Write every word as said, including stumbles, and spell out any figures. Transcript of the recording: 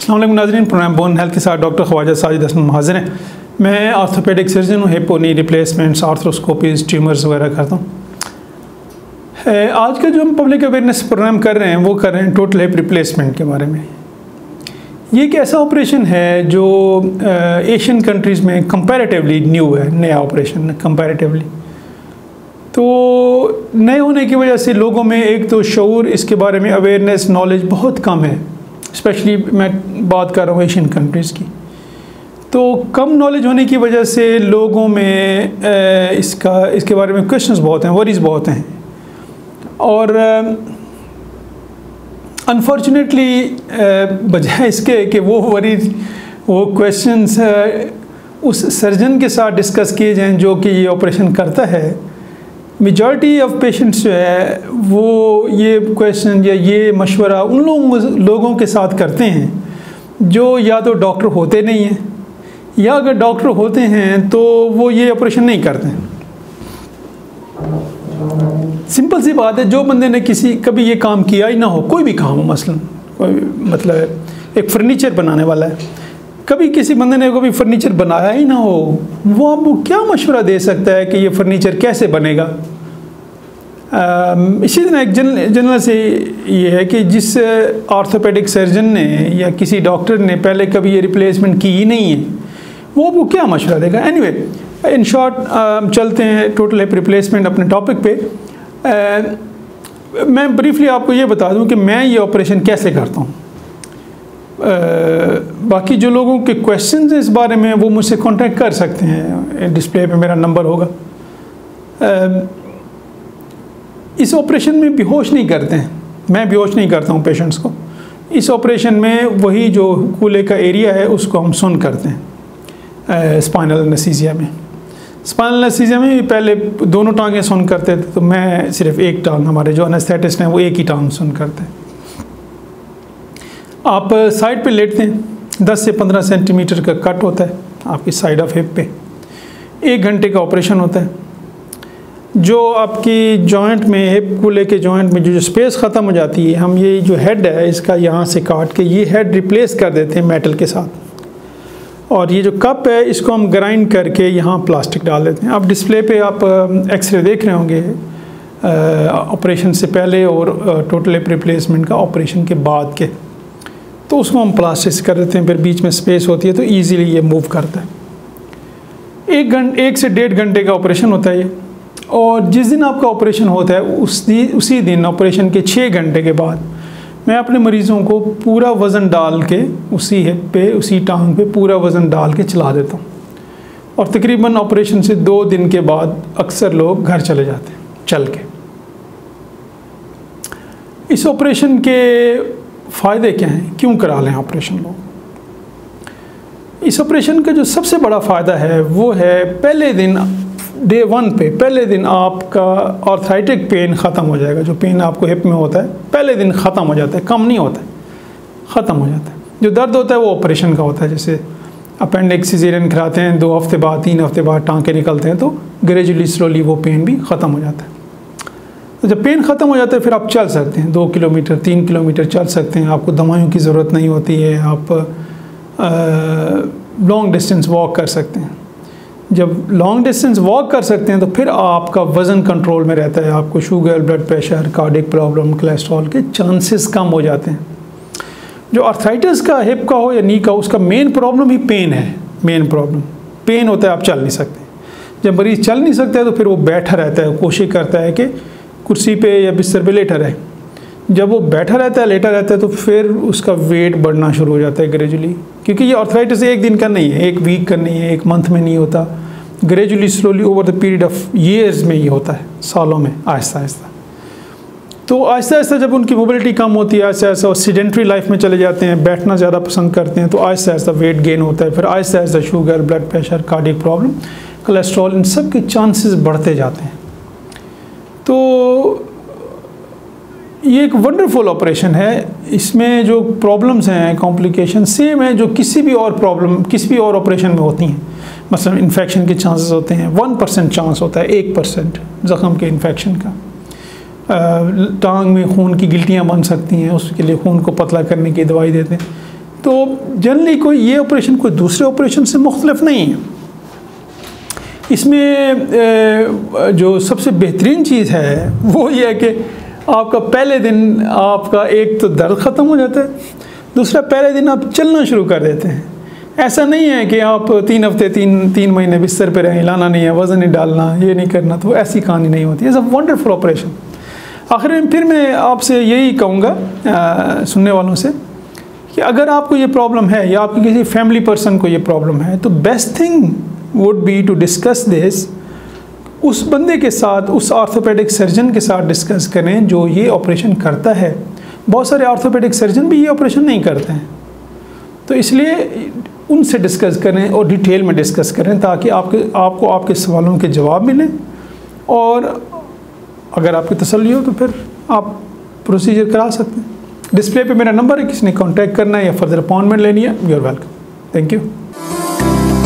अस्सलाम वालेकुम नाज़रीन, प्रोग्राम बोन हेल्थ के साथ डॉक्टर ख्वाजा साजिद हाजिर हैं। मैं ऑर्थोपेडिक सर्जन हूँ, hip knee replacements, arthroscopies, tumours वगैरह करता हूँ। आज का जो हम पब्लिक अवेयरनेस प्रोग्राम कर रहे हैं वो कर रहे हैं टोटल हिप रिप्लेसमेंट के बारे में। ये एक ऐसा ऑपरेशन है जो एशियन कंट्रीज़ में कंपैरेटिवली न्यू है, नया ऑपरेशन कंपैरेटिवली। तो नए होने की वजह से लोगों में एक तो शऊर, इसके बारे में अवेयरनेस, नॉलेज बहुत कम है। स्पेशली मैं बात कर रहा हूँ एशियन कंट्रीज़ की। तो कम नॉलेज होने की वजह से लोगों में इसका इसके बारे में क्वेश्चंस बहुत हैं, वरीज़ बहुत हैं। और अनफॉर्चुनेटली बजाय इसके कि वो वरीज वो क्वेश्चंस उस सर्जन के साथ डिस्कस किए जाएं जो कि ये ऑपरेशन करता है, मेजॉरिटी ऑफ पेशेंट्स जो है वो ये क्वेश्चन या ये मशवरा उन लोगों लोगों के साथ करते हैं जो या तो डॉक्टर होते नहीं हैं, या अगर डॉक्टर होते हैं तो वो ये ऑपरेशन नहीं करते हैं। सिंपल सी बात है, जो बंदे ने किसी कभी ये काम किया ही ना हो, कोई भी काम हो, मसलन कोई मतलब एक फर्नीचर बनाने वाला है, कभी किसी बंदे ने कभी फर्नीचर बनाया ही ना हो, वो आपको क्या मशवरा दे सकता है कि ये फर्नीचर कैसे बनेगा। इसी तरह एक जनरल जनरल से ये है कि जिस ऑर्थोपेडिक सर्जन ने या किसी डॉक्टर ने पहले कभी ये रिप्लेसमेंट की ही नहीं है, वो आपको क्या मशवरा देगा। एनीवे, इन शॉर्ट चलते हैं टोटल हिप रिप्लेसमेंट अपने टॉपिक पे। uh, मैं ब्रीफली आपको ये बता दूं कि मैं ये ऑपरेशन कैसे करता हूँ। uh, बाकी जो लोगों के क्वेश्चंस हैं इस बारे में वो मुझसे कांटेक्ट कर सकते हैं, डिस्प्ले पे मेरा नंबर होगा। uh, इस ऑपरेशन में बेहोश नहीं करते हैं, मैं बेहोश नहीं करता हूँ पेशेंट्स को। इस ऑपरेशन में वही जो कूल्हे का एरिया है उसको हम सुन करते हैं स्पाइनल एनेस्थीसिया में। स्पाइनल एनेस्थीसिया में पहले दोनों टांगें सुन करते थे, तो मैं सिर्फ एक टांग, हमारे जो एनेस्थेटिस्ट हैं वो एक ही टांग सुन करते हैं। आप साइड पे लेटते हैं, दस से पंद्रह सेंटीमीटर का कट होता है आपकी साइड ऑफ हिप पे। एक घंटे का ऑपरेशन होता है। जो आपकी जॉइंट में, हिप कूल्हे के जॉइंट में जो जो स्पेस ख़त्म हो जाती है, हम ये जो हेड है इसका यहाँ से काट के ये हेड रिप्लेस कर देते हैं मेटल के साथ। और ये जो कप है इसको हम ग्राइंड करके यहाँ प्लास्टिक डाल देते हैं। आप डिस्प्ले पे आप एक्सरे देख रहे होंगे ऑपरेशन से पहले और टोटल हिप रिप्लेसमेंट का ऑपरेशन के बाद के, तो उसको हम प्लास्टिक कर देते हैं, फिर बीच में स्पेस होती है तो ईज़िली ये मूव करता है। एक घंटे एक से डेढ़ घंटे का ऑपरेशन होता है ये। और जिस दिन आपका ऑपरेशन होता है उस दिन उसी दिन ऑपरेशन के छः घंटे के बाद मैं अपने मरीज़ों को पूरा वज़न डाल के उसी हिप पे, उसी टांग पे पूरा वज़न डाल के चला देता हूँ। और तकरीबन ऑपरेशन से दो दिन के बाद अक्सर लोग घर चले जाते हैं चल के। इस ऑपरेशन के फ़ायदे क्या हैं, क्यों करा लें ऑपरेशन लोग। इस ऑपरेशन का जो सबसे बड़ा फ़ायदा है वो है पहले दिन, डे वन पे पहले दिन आपका आर्थराइटिक पेन ख़त्म हो जाएगा। जो पेन आपको हिप में होता है पहले दिन ख़त्म हो जाता है, कम नहीं होता है, ख़त्म हो जाता है। जो दर्द होता है वो ऑपरेशन का होता है। जैसे अपेंडिक्स सिजेरियन कराते हैं, दो हफ्ते बाद, तीन हफ्ते बाद टाँके निकलते हैं, तो ग्रेजुअली स्लोली वो पेन भी ख़त्म हो जाता है। तो जब पेन ख़त्म हो जाता है फिर आप चल सकते हैं, दो किलोमीटर तीन किलोमीटर चल सकते हैं। आपको दवाइयों की ज़रूरत नहीं होती है, आप लॉन्ग डिस्टेंस वॉक कर सकते हैं। जब लॉन्ग डिस्टेंस वॉक कर सकते हैं तो फिर आपका वज़न कंट्रोल में रहता है, आपको sugar, blood pressure, cardiac problem, cholesterol के चांसेस कम हो जाते हैं। जो आर्थराइटिस का हिप का हो या नी का, उसका मेन प्रॉब्लम ही पेन है। मेन प्रॉब्लम पेन होता है, आप चल नहीं सकते। जब मरीज़ चल नहीं सकता है तो फिर वो बैठा रहता है, कोशिश करता है कि कुर्सी पे या बिस्तर पे लेटा रहे। जब वो बैठा रहता है, लेटा रहता है, तो फिर उसका वेट बढ़ना शुरू हो जाता है ग्रेजुअली। क्योंकि ये आर्थराइटिस एक दिन का नहीं है, एक वीक का नहीं है, एक मंथ में नहीं होता, gradually slowly over the period of years में ही होता है, सालों में, आहिस्ता आहिस्ता। तो आहिस्ता आहिस्ता जब उनकी मोबिलिटी कम होती है, आहिस्ता आहिस्ता सीडेंट्री लाइफ में चले जाते हैं, बैठना ज़्यादा पसंद करते हैं, तो आहिस्ता आहिस्ता वेट गेन होता है। फिर आहिस्ता आहिस्ता sugar, blood pressure, cardiac problem, cholesterol, इन सब के चांसेस बढ़ते जाते हैं। तो ये एक वंडरफुल ऑपरेशन है। इसमें जो प्रॉब्लम्स हैं, कॉम्प्लिकेशन सेम है जो किसी भी और प्रॉब्लम, किसी भी और ऑपरेशन में होती हैं। मसलन इन्फेक्शन के चांसेस होते हैं, वन परसेंट चांस होता है, एक परसेंट ज़ख़म के इन्फेक्शन का। टांग में खून की गिल्टियाँ बन सकती हैं, उसके लिए खून को पतला करने की दवाई देते हैं। तो जनरली कोई ये ऑपरेशन कोई दूसरे ऑपरेशन से मुख्तलिफ नहीं है। इसमें जो सबसे बेहतरीन चीज़ है वो ये है कि आपका पहले दिन आपका एक तो दर्द ख़त्म हो जाता है, दूसरा पहले दिन आप चलना शुरू कर देते हैं। ऐसा नहीं है कि आप तीन हफ्ते तीन तीन महीने बिस्तर पे रहें, हिलाना नहीं है, वज़न नहीं डालना, ये नहीं करना, तो ऐसी कहानी नहीं होती। Is a wonderful operation. आखिर में फिर मैं आपसे यही कहूँगा सुनने वालों से कि अगर आपको ये प्रॉब्लम है या आपकी किसी फैमिली पर्सन को ये प्रॉब्लम है, तो best thing would be to discuss this उस बंदे के साथ, उस ऑर्थोपेडिक सर्जन के साथ डिस्कस करें जो ये ऑपरेशन करता है। बहुत सारे ऑर्थोपेडिक सर्जन भी ये ऑपरेशन नहीं करते हैं, तो इसलिए उनसे डिस्कस करें और डिटेल में डिस्कस करें ताकि आपके आपको आपके सवालों के जवाब मिलें, और अगर आपकी तसल्ली हो तो फिर आप प्रोसीजर करा सकते हैं। डिस्प्ले पे मेरा नंबर है, किसी ने कांटेक्ट करना है या फर्दर अपॉइंटमेंट लेनी है, you are welcome. Thank you.